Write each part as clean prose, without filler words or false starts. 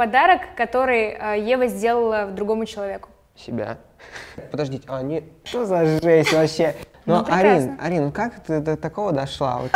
подарок, который Ева сделала другому человеку? Себя. Подождите, не... Что за жесть вообще? Ну, Арин, ну как ты до такого дошла? Вот.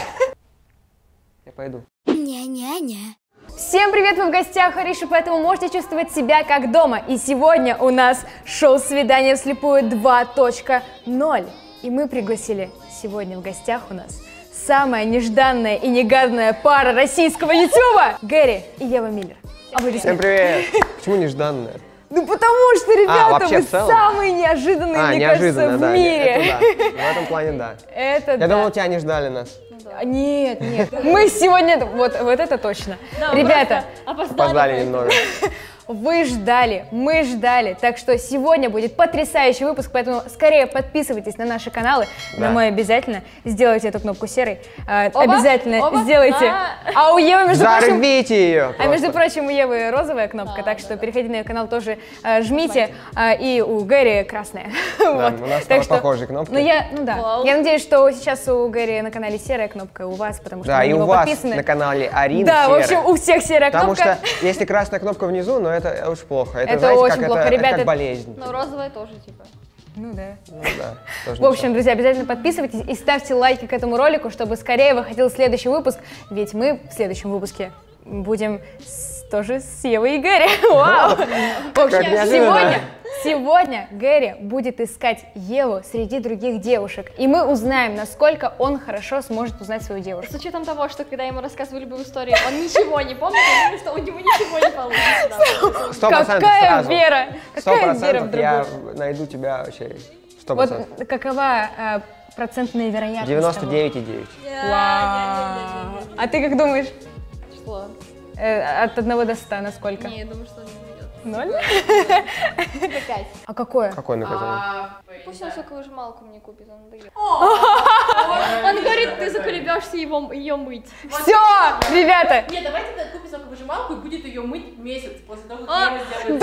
Я пойду. Ня-ня-ня. Всем привет, мы в гостях Ариша, поэтому можете чувствовать себя как дома. И сегодня у нас шоу «Свидание вслепую 2.0». И мы пригласили сегодня в гостях у нас самая нежданная и негаданная пара российского ютуба Гэри и Ева Миллер. Всем привет! Почему нежданная? Ну потому что, ребята, вы в целом? самые неожиданные, мне кажется, в мире. Это да. В этом плане да. Это Я думал, тебя не ждали нас. Нет, мы сегодня, вот это точно. Да, ребята, опоздали немного. вы ждали, мы ждали, так что сегодня будет потрясающий выпуск, поэтому скорее подписывайтесь на наши каналы, на мой обязательно, сделайте эту кнопку серой, обязательно сделайте. А у Евы, между прочим, взорвите ее! между прочим, у Евы розовая кнопка, так что переходите на ее канал, тоже жмите, и у Гэри красная. Да, у нас стало похожие кнопки. Я надеюсь, что сейчас у Гэри на канале серая кнопка, у вас, потому что да, на и него у вас подписаны. на канале Арин Да, серая. в общем, у всех серая кнопка. Потому что если красная кнопка внизу, но это очень плохо. Это знаете, очень плохо, это ребята. как болезнь. Но розовая тоже, типа. Ну да. Ну да, тоже В общем, друзья, обязательно подписывайтесь и ставьте лайки к этому ролику, чтобы скорее выходил следующий выпуск, ведь мы в следующем выпуске будем тоже с Евой и Гэри. Вау! В общем, сегодня Гэри будет искать Еву среди других девушек, и мы узнаем, насколько он хорошо сможет узнать свою девушку. С учетом того, что когда ему рассказывали любую историю, он ничего не помнит, я думаю, что у него ничего не получится. 100% Какая сразу. вера! Какая вера в 100% я другую? найду тебя вообще. 100%. Вот какова процентная вероятность? 99,9. Вау! А ты как думаешь? Что? От 1 до 100 на сколько? Не, я думаю, что он не найдет. 0? 5. А какое? Какое наказание? Пусть он соковыжималку мне купит, он надоел. Он говорит, ты заколебешься ее мыть. Все, ребята! Нет, давайте купим соковыжималку и будет ее мыть месяц после того, как Ева сделает. Да!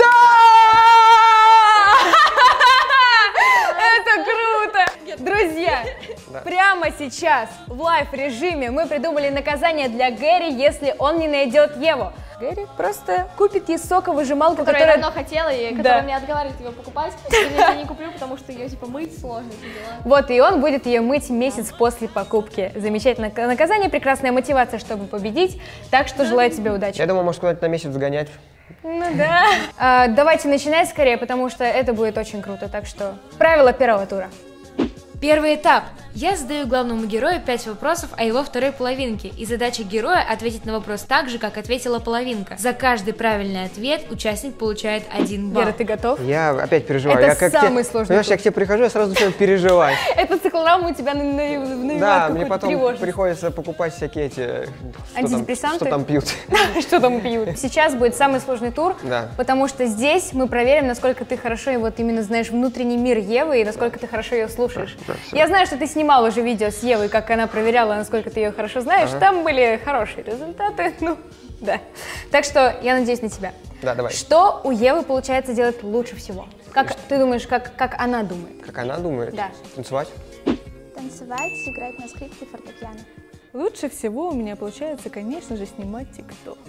Это круто! Друзья, прямо сейчас в лайв-режиме мы придумали наказание для Гэри, если он не найдет Еву. Гэри просто купит ей соковыжималку, Которую я которая... давно хотела, и которая мне отговаривает ее покупать. Я не куплю, потому что ее типа мыть сложно, эти дела. Вот, и он будет ее мыть месяц после покупки. Замечательное наказание, прекрасная мотивация, чтобы победить. Так что желаю тебе удачи. Я думаю, может куда-то на месяц загонять. Ну да. Давайте начинать скорее, потому что это будет очень круто. Так что правила первого тура. Первый этап. Я задаю главному герою 5 вопросов о его второй половинке, и задача героя ответить на вопрос так же, как ответила половинка. За каждый правильный ответ участник получает 1 балл. Вера, ты готов? Я опять переживаю. Это я самый сложный. Понимаешь, я к тебе прихожу, я сразу начинаю переживать. Это циклорама у тебя навевает Да, мне потом тревожность. приходится покупать всякие эти... Антидепрессанты? Что там пьют. Что там пьют? Сейчас будет самый сложный тур, потому что здесь мы проверим, насколько ты хорошо вот именно знаешь внутренний мир Евы и насколько ты хорошо ее слушаешь. Я знаю, что ты снимал уже видео с Евой, как она проверяла, насколько ты ее хорошо знаешь. Там были хорошие результаты. Ну, да. Так что я надеюсь на тебя. Да, давай. Что у Евы получается делать лучше всего? Как ты думаешь, как она думает? Как она думает? Да. Танцевать? Танцевать, играть на скрипке, фортепиано. Лучше всего у меня получается, конечно же, снимать ТикТок.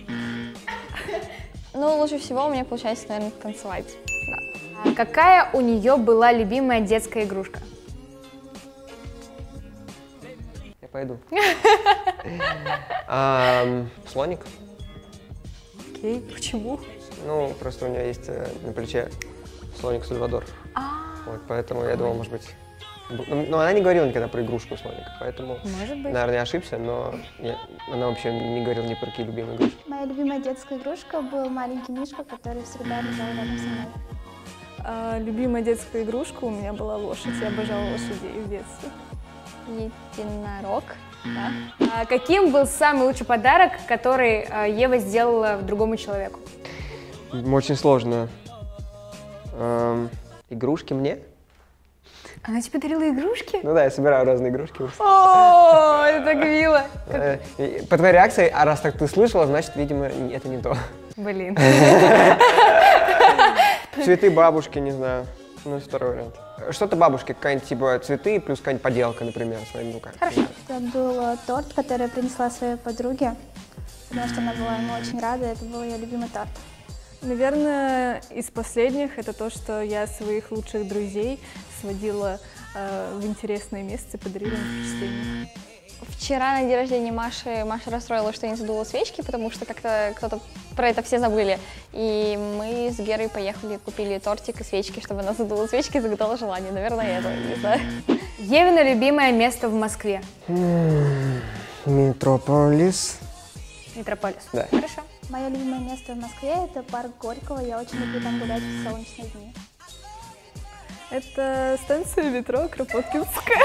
Ну, лучше всего у меня получается, наверное, танцевать. Да. Какая у нее была любимая детская игрушка? Я пойду. Слоник? Окей, почему? Ну, просто у нее есть на плече слоник Сальвадор. Вот, поэтому я думал, может быть... Но она не говорила никогда про игрушку слоника, поэтому, наверное, я ошибся, но она вообще не говорила ни про какие любимые игрушки. Моя любимая детская игрушка был маленький мишка, который всегда лежал рядом со мной. Любимая детская игрушка у меня была лошадь. Я обожала лошадей в детстве. Единорог. Да. Каким был самый лучший подарок, который Ева сделала другому человеку? Очень сложно. Игрушки мне? Она тебе дарила игрушки? Ну да, я собираю разные игрушки. О, это так мило. По твоей реакции, а раз так ты слышала, значит, видимо, это не то. Блин. Цветы бабушки, не знаю. Ну, второй вариант. Что-то бабушке, какая-нибудь типа цветы плюс какая-нибудь поделка, например, своими руками. Хорошо. Это был торт, который я принесла своей подруге. потому что она была ему очень рада, это был ее любимый торт. Наверное, из последних это то, что я своих лучших друзей сводила в интересное место и подарила им впечатление. Вчера на день рождения Маши Маша расстроилась, что не задула свечки, потому что как-то кто-то про это все забыли. И мы с Герой поехали, купили тортик и свечки, чтобы она задула свечки и загадала желание. Наверное, это, не знаю. Евина любимое место в Москве. Метрополис. Метрополис. Да. Хорошо. Мое любимое место в Москве – это парк Горького. Я очень люблю там гулять в солнечные дни. Это станция метро Кропоткинская.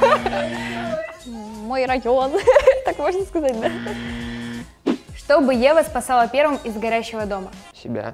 Мой район, так можно сказать, да? Что бы Ева спасала первым из горящего дома? Себя.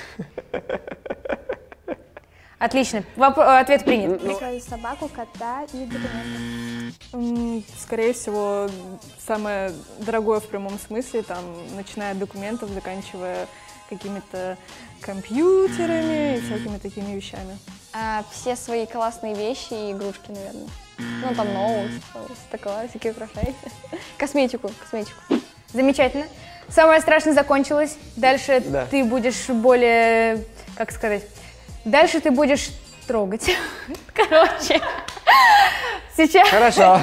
Отлично. Ответ принят. Свою собаку, кота и документы. Скорее всего, самое дорогое в прямом смысле, там, начиная от документов, заканчивая какими-то компьютерами и всякими такими вещами. Все свои классные вещи и игрушки, наверное. Ну, там ноут, такое, всякие украшения. Косметику. Замечательно. Самое страшное закончилось. Дальше Да. ты будешь более, как сказать, дальше ты будешь трогать. Короче, сейчас... Хорошо.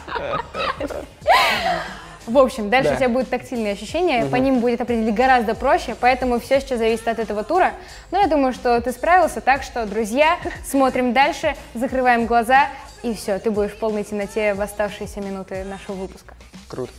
В общем, дальше Да. у тебя будут тактильные ощущения, по ним будет определить гораздо проще, поэтому все сейчас зависит от этого тура. Но я думаю, что ты справился, так что, друзья, смотрим дальше, закрываем глаза, и все, ты будешь в полной темноте в оставшиеся минуты нашего выпуска. Круто.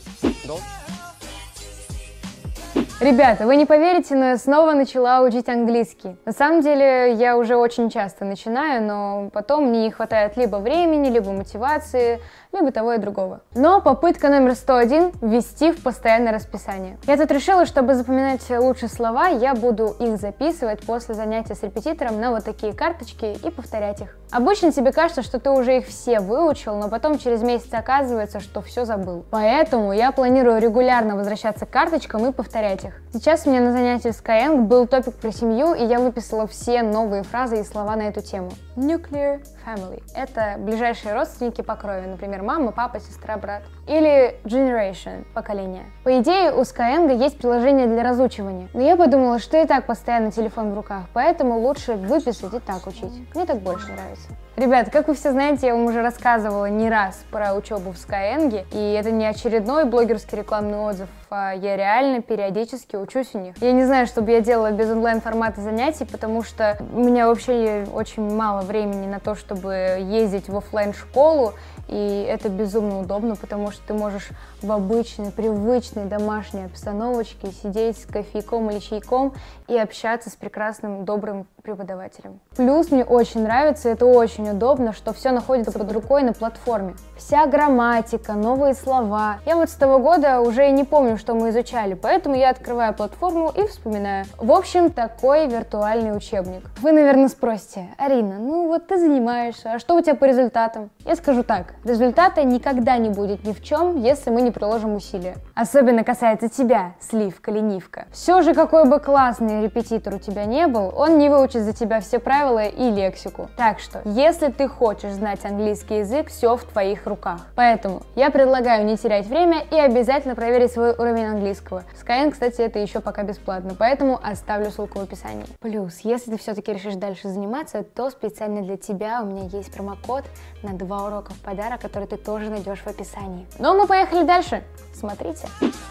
Ребята, вы не поверите, но я снова начала учить английский. На самом деле, я уже очень часто начинаю, но потом мне не хватает либо времени, либо мотивации, либо того и другого. Но попытка номер 101 – ввести в постоянное расписание. Я тут решила, чтобы запоминать лучше слова, я буду их записывать после занятия с репетитором на вот такие карточки и повторять их. Обычно тебе кажется, что ты уже их все выучил, но потом через месяц оказывается, что все забыл. Поэтому я планирую регулярно возвращаться к карточкам и повторять их. Сейчас у меня на занятии в Skyeng был топик про семью, и я выписала все новые фразы и слова на эту тему. Nuclear family – это ближайшие родственники по крови, например, мама, папа, сестра, брат. Или generation – поколение. По идее, у Skyeng есть приложение для разучивания, но я подумала, что и так постоянно телефон в руках, поэтому лучше выписать и так учить. Мне так больше нравится. Ребят, как вы все знаете, я вам уже рассказывала не раз про учебу в Skyeng, и это не очередной блогерский рекламный отзыв, а я реально периодически учусь у них. Я не знаю, что бы я делала без онлайн-формата занятий, потому что у меня вообще очень мало времени на то, чтобы ездить в офлайн-школу, и это безумно удобно, потому что ты можешь в обычной, привычной домашней обстановочке сидеть с кофейком или чайком и общаться с прекрасным, добрым преподавателем. Плюс мне очень нравится, это очень удобно, что все находится под рукой на платформе. Вся грамматика, новые слова. Я вот с того года уже и не помню, что мы изучали, поэтому я открываю платформу и вспоминаю. В общем, такой виртуальный учебник. Вы, наверное, спросите: Арина, ну вот ты занимаешься, а что у тебя по результатам? Я скажу так: результата никогда не будет ни в чем, если мы не приложим усилия. Особенно касается тебя, сливка-ленивка. Все же, какой бы классный репетитор у тебя не был, он не выучит за тебя все правила и лексику. Так что, если ты хочешь знать английский язык, все в твоих руках. Поэтому я предлагаю не терять время и обязательно проверить свой уровень английского. В Skyeng, кстати, это еще пока бесплатно, поэтому оставлю ссылку в описании. Плюс, если ты все-таки решишь дальше заниматься, то специально для тебя у меня есть промокод на 2 урока в подарок, который ты тоже найдешь в описании. Ну, мы поехали дальше. Смотрите.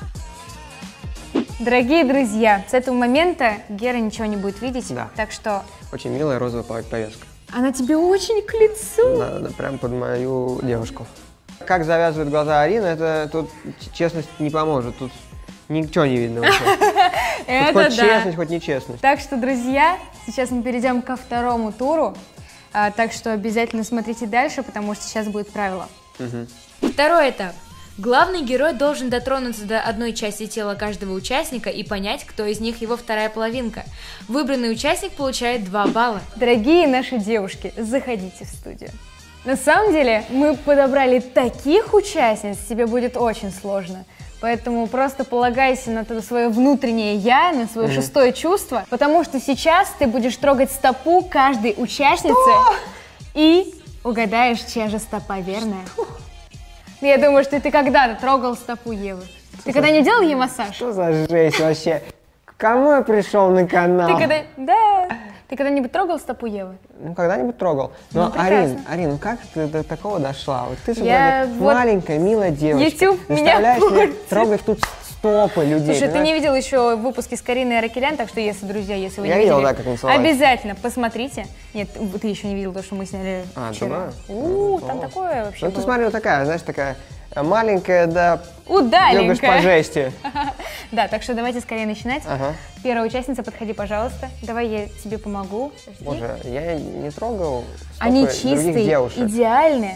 Дорогие друзья, с этого момента Гера ничего не будет видеть, Да. так что... Очень милая розовая повязка. Она тебе очень к лицу. Да, прям под мою девушку. Как завязывают глаза Арина, это тут честность не поможет, тут ничего не видно вообще. Это Хоть да. честность, хоть нечестность. Так что, друзья, сейчас мы перейдем ко второму туру, так что обязательно смотрите дальше, потому что сейчас будет правило. Второй этап. Главный герой должен дотронуться до одной части тела каждого участника и понять, кто из них его вторая половинка. Выбранный участник получает 2 балла. Дорогие наши девушки, заходите в студию. На самом деле, мы подобрали таких участниц, тебе будет очень сложно. Поэтому просто полагайся на свое внутреннее «я», на свое шестое чувство, потому что сейчас ты будешь трогать стопу каждой участницы и угадаешь, чья же стопа верная. Я думаю, что ты когда-то трогал стопу Евы. Ты когда не делал ей массаж? Что за жесть вообще? К кому я пришел на канал? Ты когда-нибудь трогал стопу Евы? Ну, когда-нибудь трогал. Но, прекрасно. Арин, ну как ты до такого дошла? Вот ты же Я вот- маленькая, милая девочка. YouTube меня Заставляешь меня портит. трогать тут стопы людей. Слушай, ты понимаешь? не видел еще выпуски с Кариной Аракелян, так что если, друзья, если вы Я не видел, видели, да, как они целовались. обязательно посмотрите. Нет, ты еще не видел то, что мы сняли вчера. да? Там такое вообще Ну, ты было. смотри, вот такая, знаешь, такая маленькая, да, любишь Удаленькая. по жести. Да, так что давайте скорее начинать. Ага. Первая участница, подходи, пожалуйста. Давай я тебе помогу. Подожди. Боже, я не трогал стопы Они других чистые, девушек. идеальные.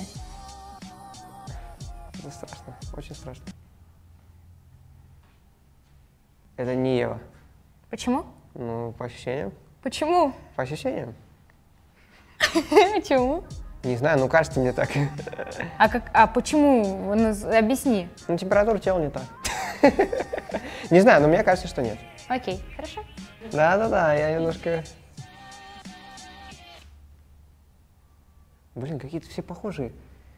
Это страшно, очень страшно. Это не Ева. Почему? Ну, по ощущениям. Почему? По ощущениям. Почему? Не знаю, ну кажется мне так. А почему? Объясни. Ну, температура тела не так. Не знаю, но мне кажется, что нет. Окей, хорошо. Да-да-да, я немножко... Блин, какие-то все похожие.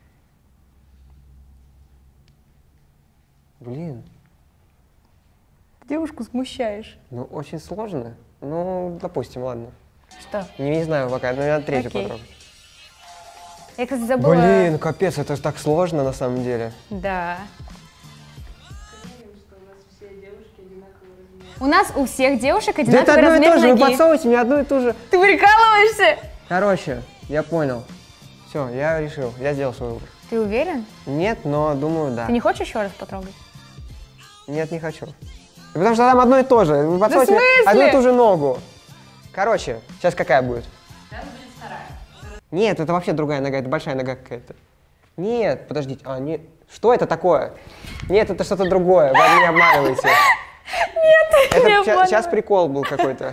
Блин, Девушку смущаешь. ну очень сложно. Ну, допустим, ладно. Что? Не знаю пока, но я третью Окей. потрогаю. Я, кстати, забыла... Блин, капец, это же так сложно на самом деле. Да. У нас у всех девушек Да это одинаковый одно и размер то же, вы ноги. подсовываете мне одно и то же. Ты прикалываешься? Короче, я понял. Все, я решил, я сделал свой выбор. Ты уверен? Нет, но думаю, да. Ты не хочешь еще раз потрогать? Нет, не хочу. Потому что там одно и то же. Вы подсовываете мне смысле? одну и ту же ногу. Короче, сейчас какая будет? Нет, это вообще другая нога, это большая нога какая-то. Нет, подождите, нет. Что это такое? Нет, это что-то другое, вы меня обманываете. Нет, не это обманываю. сейчас прикол был какой-то.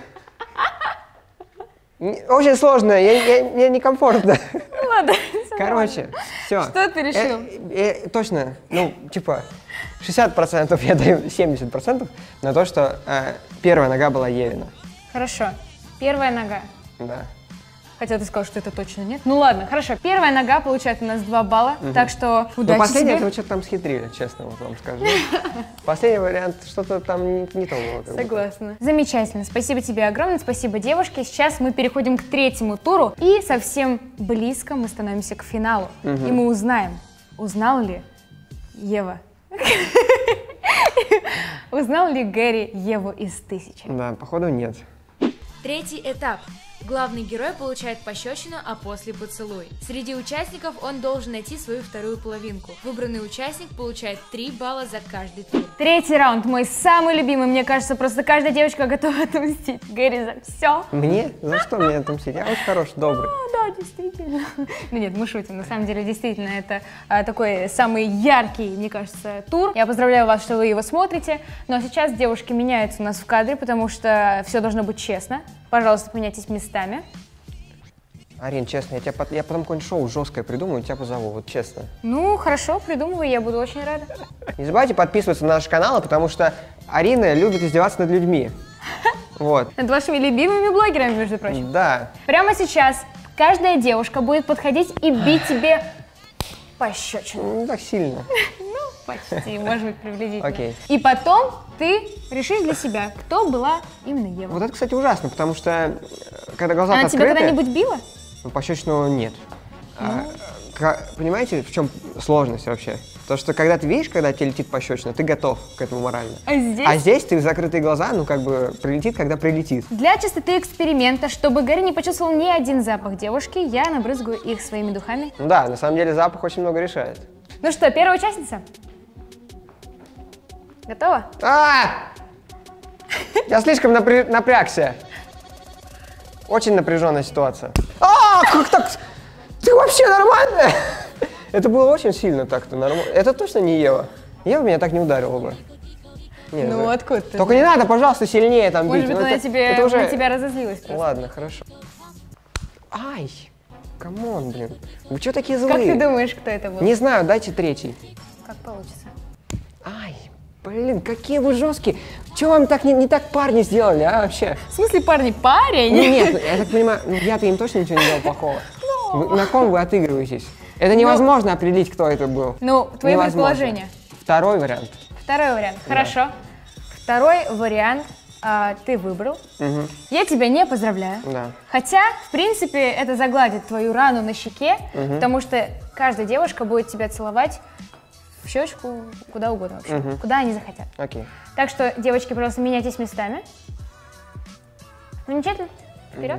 Очень сложно, мне некомфортно. Ну ладно. Короче, все. Что ты решил? Точно, ну, типа, 60% я даю 70% на то, что первая нога была Евина. Хорошо. Первая нога. Да. Хотя ты сказал, что это точно нет. Ну ладно, хорошо. Первая нога получает у нас 2 балла, так что Ну, удачи последний, тебе. это вы что-то там схитрили, честно вот вам скажу. Последний вариант, что-то там не то было. как будто. Согласна. Замечательно. Спасибо тебе огромное, спасибо, девушки. Сейчас мы переходим к третьему туру, и совсем близко мы становимся к финалу. И мы узнаем, узнал ли Ева, узнал ли Гэри Еву из 1000. Да, походу нет. Третий этап. Главный герой получает пощечину, а после поцелуй. Среди участников он должен найти свою вторую половинку. Выбранный участник получает 3 балла за каждый тур. Третий раунд, мой самый любимый. Мне кажется, просто каждая девочка готова отомстить Гэри за все. Мне? За что мне отомстить? Я очень хороший, добрый. Да, действительно. Ну нет, мы шутим. На самом деле, действительно, это такой самый яркий, мне кажется, тур. Я поздравляю вас, что вы его смотрите. Но сейчас девушки меняются у нас в кадре, потому что все должно быть честно. Пожалуйста, поменяйтесь местами. Арин, честно, я потом какое-нибудь шоу жесткое придумаю, тебя позову, вот честно. Ну, хорошо, придумывай, я буду очень рада. Не забывайте подписываться на наш канал, потому что Арина любит издеваться над людьми. Вот. Над вашими любимыми блогерами, между прочим. Да. Прямо сейчас каждая девушка будет подходить и бить тебе пощечину. Не так сильно. Почти, может быть, приблизительно. Окей. И потом ты решишь для себя, кто была именно Ева. Вот это, кстати, ужасно, потому что когда глаза Она открыты... тебя когда-нибудь била? Пощечину нет. Понимаете, в чем сложность вообще? То, что когда ты видишь, когда тебе летит пощечина, ты готов к этому морально. А здесь? здесь ты в закрытые глаза, ну как бы прилетит, когда прилетит. Для чистоты эксперимента, чтобы Гэри не почувствовал ни один запах девушки, я набрызгаю их своими духами. Ну да, на самом деле запах очень много решает. Ну что, первая участница? Готова? Я слишком напрягся. Очень напряженная ситуация. Как так? Ты вообще нормальная? Это было очень сильно так-то нормально. Это точно не Ева. Ева меня так не ударила бы. Нет, Ну, откуда ты? Только не надо, пожалуйста, сильнее там Может бить. быть, Ну, она это уже... на тебя разозлилась просто. Ладно, хорошо. Ай, камон, блин. Вы что такие Как злые? ты думаешь, кто это был? Не знаю, дайте третий. Как получится? Ай, блин, какие вы жесткие. Чего вам так не так парни сделали, а вообще? В смысле, парни, парень? Нет, я так понимаю, я-то им точно ничего не делал плохого. На ком вы отыгрываетесь? Это невозможно определить, кто это был. Ну, твои Невозможно. предположения. Второй вариант. Второй вариант. Хорошо. Второй вариант ты выбрал. Я тебя не поздравляю. Да. Хотя, в принципе, это загладит твою рану на щеке, потому что каждая девушка будет тебя целовать в щечку, куда угодно вообще, куда они захотят. Окей. Так что, девочки, пожалуйста, меняйтесь местами. Замечательно. Вперед.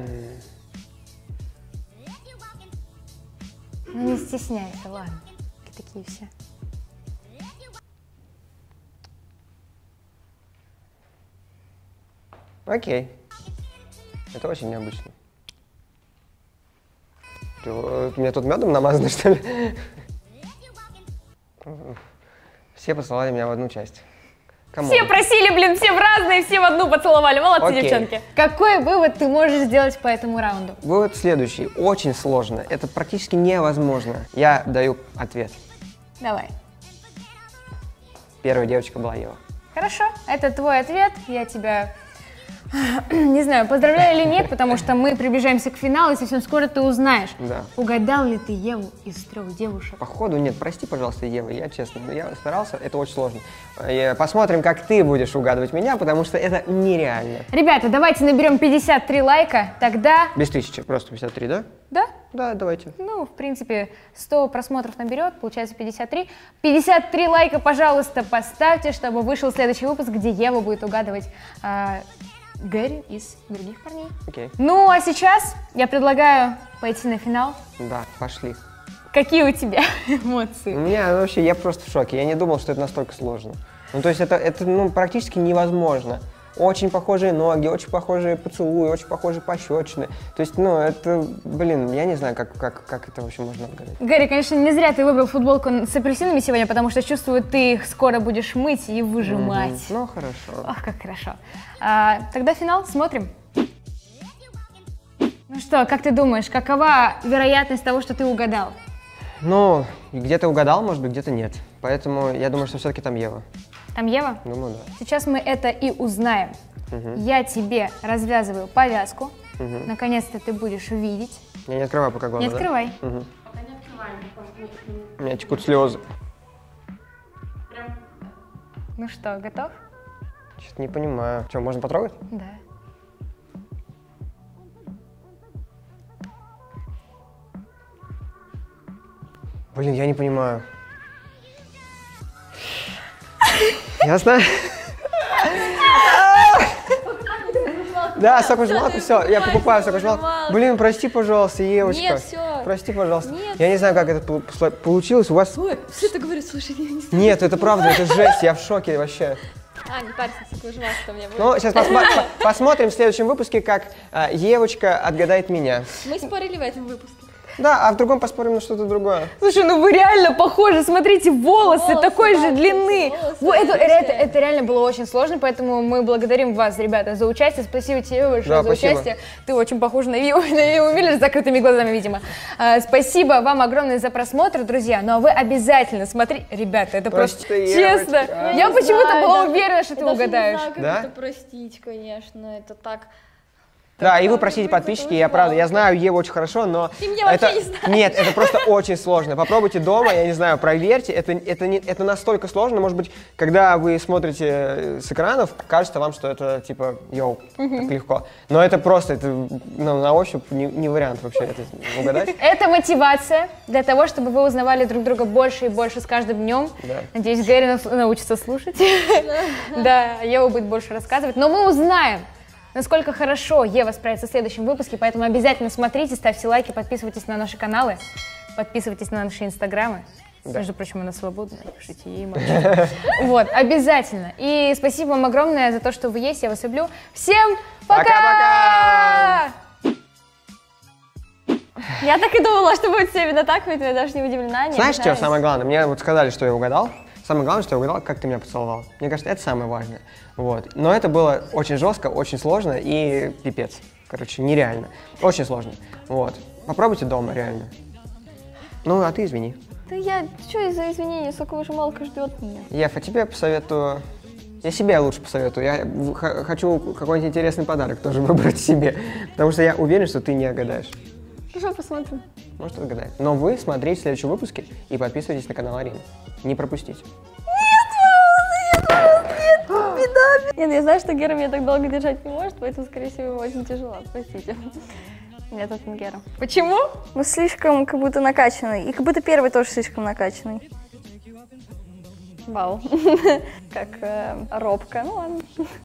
Ну не стесняйся, ладно. Такие все. Окей. Это очень необычно. У меня тут медом намазано, что ли? Все поцеловали меня в одну часть. Все просили, блин, все в разные, все в одну поцеловали. Молодцы, Окей. девчонки. Какой вывод ты можешь сделать по этому раунду? Вывод следующий. Очень сложно. Это практически невозможно. Я даю ответ. Давай. Первая девочка была Ева. Хорошо, это твой ответ. Я тебя, не знаю, поздравляю или нет, потому что мы приближаемся к финалу, и совсем скоро ты узнаешь, Да. угадал ли ты Еву из 3 девушек. Походу нет. Прости, пожалуйста, Ева. Я честно, я старался. Это очень сложно. Посмотрим, как ты будешь угадывать меня, потому что это нереально. Ребята, давайте наберем 53 лайка, тогда... Без 1000, просто 53, да? Да? Да, давайте. Ну, в принципе, 100 просмотров наберет, получается 53. 53 лайка, пожалуйста, поставьте, чтобы вышел следующий выпуск, где Ева будет угадывать Гэри из других парней. Окей. Ну, а сейчас я предлагаю пойти на финал. Да, пошли. Какие у тебя У эмоции? меня вообще, я просто в шоке. Я не думал, что это настолько сложно. Ну, то есть это практически невозможно. Очень похожие ноги, очень похожие поцелуи, очень похожие пощечины. То есть, ну, это, блин, я не знаю, как это вообще можно отгадать. Гэри, конечно, не зря ты выбрал футболку с апельсинами сегодня, потому что чувствую, ты их скоро будешь мыть и выжимать. Ну, хорошо. Ох, как хорошо. Тогда финал, смотрим. Ну что, как ты думаешь, какова вероятность того, что ты угадал? Ну, где-то угадал, может быть, где-то нет. Поэтому я думаю, что все-таки там Ева. Там Ева? Думаю, да. Сейчас мы это и узнаем. Я тебе развязываю повязку. Наконец-то ты будешь видеть. Я не открываю пока глаза. Не открывай. Да? Угу. Пока не открываем. У меня текут слезы. Прям Ну что, готов? Что-то не понимаю. Что, можно потрогать? Да. Блин, я не понимаю. Ясно? Да, соковыжималку, все, я покупаю соковыжималку. Блин, прости, пожалуйста, Евочка. Нет, всё. Прости, пожалуйста. Нет. Я не знаю, как это получилось. У вас... Ой, все это говорит, слушай, я не знаю. Нет, это правда, это жесть, я в шоке вообще. Не парься, соковыжималка мне будет. Ну, сейчас посмотрим в следующем выпуске, как Евочка отгадает меня. Мы спорили в этом выпуске. Да, а в другом поспорим на что-то другое. Слушай, ну вы реально похожи, смотрите, волосы Волосы, такой да, же длины. волосы, Это реально было очень сложно, поэтому мы благодарим вас, ребята, за участие. Спасибо тебе большое Да, за спасибо. участие. Ты очень похожа на Виву Миллер с закрытыми глазами, видимо. Спасибо вам огромное за просмотр, друзья. Ну а вы обязательно смотрите. Ребята, это просто честно. Евочка. Я почему-то была уверена, что ты угадаешь. Я даже не Да? знаю, как это простить, конечно, это так... Да, и вы простите, подписчики, я правда, я знаю Еву очень хорошо, но... Ты меня вообще не знаешь. Нет, это просто очень сложно. Попробуйте дома, я не знаю, проверьте. Это настолько сложно, может быть, когда вы смотрите с экранов, кажется вам, что это типа, йоу, так легко. Но это просто, это на ощупь не вариант вообще это угадать. Это мотивация для того, чтобы вы узнавали друг друга больше и больше с каждым днем. Да. Надеюсь, Гэри научится слушать. Да, Ева будет больше рассказывать. Но мы узнаем, насколько хорошо Ева справится в следующем выпуске, поэтому обязательно смотрите, ставьте лайки, подписывайтесь на наши каналы, подписывайтесь на наши инстаграмы. Да. Между прочим, она свободна, пишите ей, молчите. Вот, обязательно. И спасибо вам огромное за то, что вы есть, я вас люблю. Всем пока! Пока-пока! Я так и думала, что будет все именно так, ведь я даже не удивлена. Знаешь, что самое главное? Мне вот сказали, что я угадал. Самое главное, что я угадал, как ты меня поцеловал. Мне кажется, это самое важное. Вот. Но это было очень жестко, очень сложно и пипец. Короче, нереально. Очень сложно. Вот. Попробуйте дома, реально. Ну, а ты извини. Да я, что из-за извинений, соковыжималка ждет меня. Ев, а тебе посоветую... Я себе лучше посоветую. Я хочу какой-нибудь интересный подарок тоже выбрать себе. Потому что я уверен, что ты не отгадаешь. Хорошо, посмотрим. Может, отгадает. Но вы смотрите следующие выпуски и подписывайтесь на канал Арины. Не пропустите. Нет, нами. Нет, я знаю, что Гера меня так долго держать не может, поэтому, скорее всего, ему очень тяжело. Простите. Нет, это не Гера. Почему? Мы слишком как будто накачанный. И как будто первый тоже слишком накачанный. Вау. Как робко. Ну ладно.